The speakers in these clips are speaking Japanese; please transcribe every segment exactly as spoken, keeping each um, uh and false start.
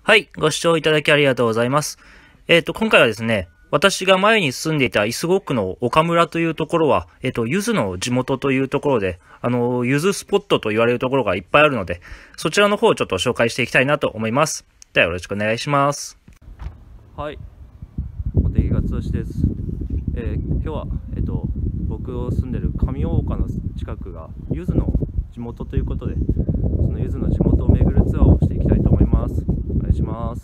はい、ご視聴いただきありがとうございます。えっと、今回はですね、私が前に住んでいた磯子区の岡村というところは、えっと、柚子の地元というところで、あの、柚子スポットと言われるところがいっぱいあるので、そちらの方をちょっと紹介していきたいなと思います。ではよろしくお願いします。 はい、茂木勝利です。えー、今日は、えっと、僕の住んでる上大岡の近くが柚子の地元ということで、その柚子の地元を巡るツアーをしていきたいと思います。お願いします。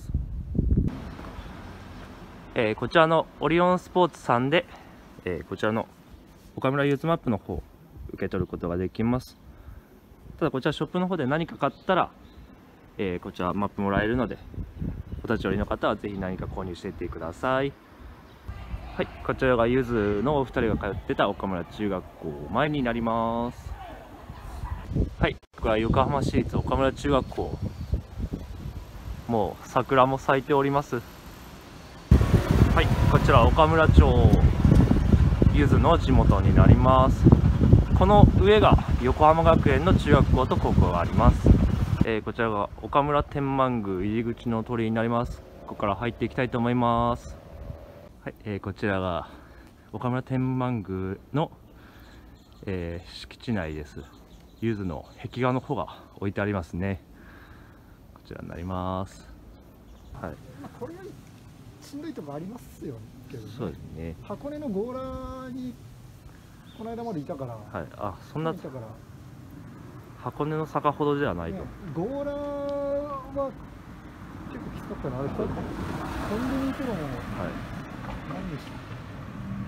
えー、こちらのオリオンスポーツさんで、えー、こちらの岡村柚子マップの方を受け取ることができます。ただこちらショップの方で何か買ったら、えー、こちらマップもらえるので、お立ち寄りの方はぜひ何か購入していってください。はい、こちらがゆずのお二人が通ってた岡村中学校前になります。はい、ここは横浜市立岡村中学校。もう桜も咲いております。はい、こちら岡村町ゆずの地元になります。この上が横浜学園の中学校と高校があります。えー、こちらが岡村天満宮入り口の鳥居になります。ここから入っていきたいと思います。はい、えー、こちらが岡村天満宮の、えー、敷地内です。柚子の壁画の方が置いてありますね。こちらになります。はい。 まあこれよりしんどいとこありますよけどね。 そうですね。 箱根の強羅にこの間までいたから。 はい。あ、そんな。 いたから箱根の坂ほどではないと。 ね、強羅は結構きつかったな。あれコンビニ行くのも。はい。何でした。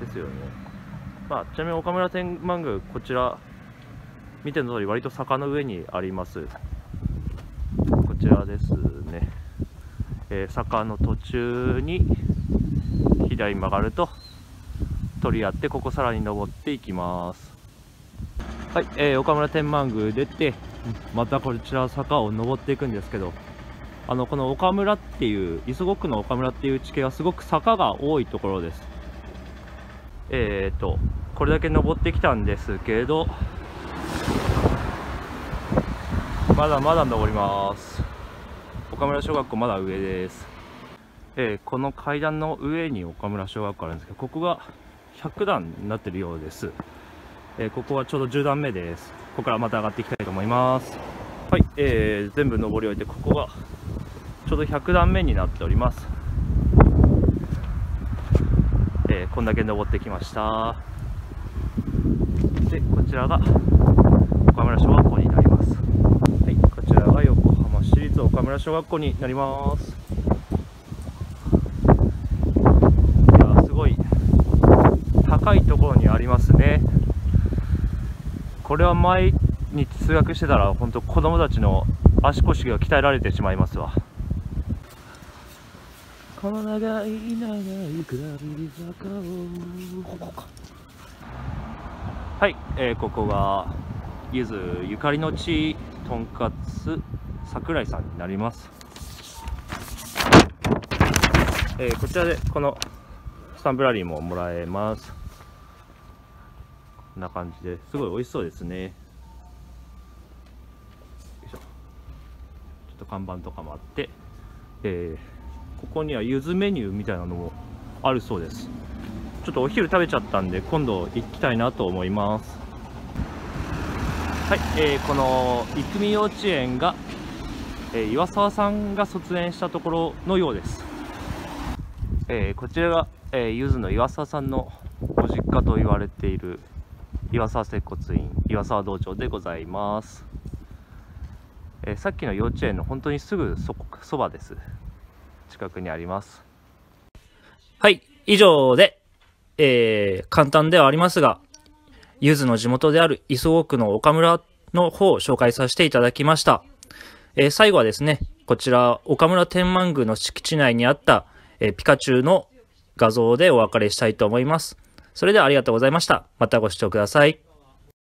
ですよね。まあちなみに岡村天満宮、こちら見ての通り割と坂の上にあります。こちらですね。えー、坂の途中に左に曲がると鳥居あって、ここさらに登っていきます。はい、えー、岡村天満宮出てまたこちら坂を登っていくんですけど、あのこの岡村っていう磯子区の岡村っていう地形はすごく坂が多いところです。えーとこれだけ登ってきたんですけど、まだまだ登ります。岡村小学校まだ上です。えー、この階段の上に岡村小学校あるんですけど、ここがひゃくだんになってるようです。えー、ここはちょうどじゅうだんめです。ここからまた上がっていきたいと思います。はい、えー、全部登り終えて、ここがちょうどひゃくだんめになっております。えー、こんだけ登ってきました。で、こちらが岡村小学校になります。はい、こちらが横浜市立岡村小学校になります。いや、すごい高いところにありますね。これは毎日通学してたら本当子供たちの足腰が鍛えられてしまいますわ。この長い長い下り坂を、ここか。はい、えー、ここがゆずゆかりの地とんかつ桜井さんになります。えー、こちらでこのスタンプラリーももらえます。こんな感じですごい美味しそうですね。よいしょ。ちょっと看板とかもあって、えー、ここにはゆずメニューみたいなのもあるそうです。ちょっとお昼食べちゃったんで今度行きたいなと思います。はい、えー、この生見幼稚園が、えー、岩沢さんが卒園したところのようです。えー、こちらが、えー、ゆずの岩沢さんのご実家と言われている岩沢接骨院岩沢道場でございます。えー、さっきの幼稚園の本当にすぐ そ, そばです。近くにあります。 はい、以上で、えー、簡単ではありますが、ゆずの地元である磯子区の岡村の方を紹介させていただきました。えー、最後はですね、こちら岡村天満宮の敷地内にあった、えー、ピカチュウの画像でお別れしたいと思います。それではありがとうございました。またご視聴ください。